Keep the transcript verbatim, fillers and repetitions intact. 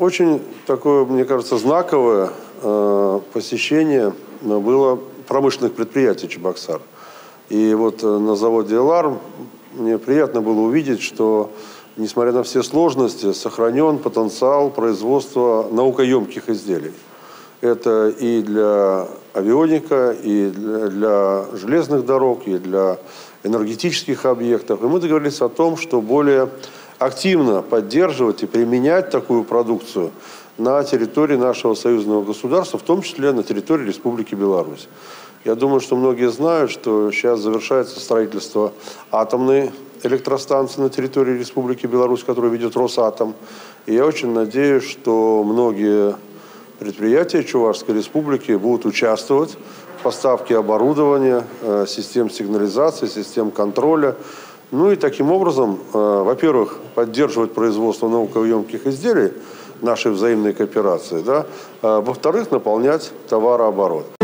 Очень такое, мне кажется, знаковое э, посещение было промышленных предприятий Чебоксар. И вот на заводе «Эларм» мне приятно было увидеть, что, несмотря на все сложности, сохранен потенциал производства наукоемких изделий. Это и для авионика, и для, для железных дорог, и для энергетических объектов. И мы договорились о том, что более активно поддерживать и применять такую продукцию на территории нашего союзного государства, в том числе на территории Республики Беларусь. Я думаю, что многие знают, что сейчас завершается строительство атомной электростанции на территории Республики Беларусь, которую ведет Росатом. И я очень надеюсь, что многие предприятия Чувашской Республики будут участвовать в поставке оборудования, систем сигнализации, систем контроля. Ну и таким образом, во-первых, поддерживать производство наукоемких изделий нашей взаимной кооперации, да, во-вторых, наполнять товарооборот.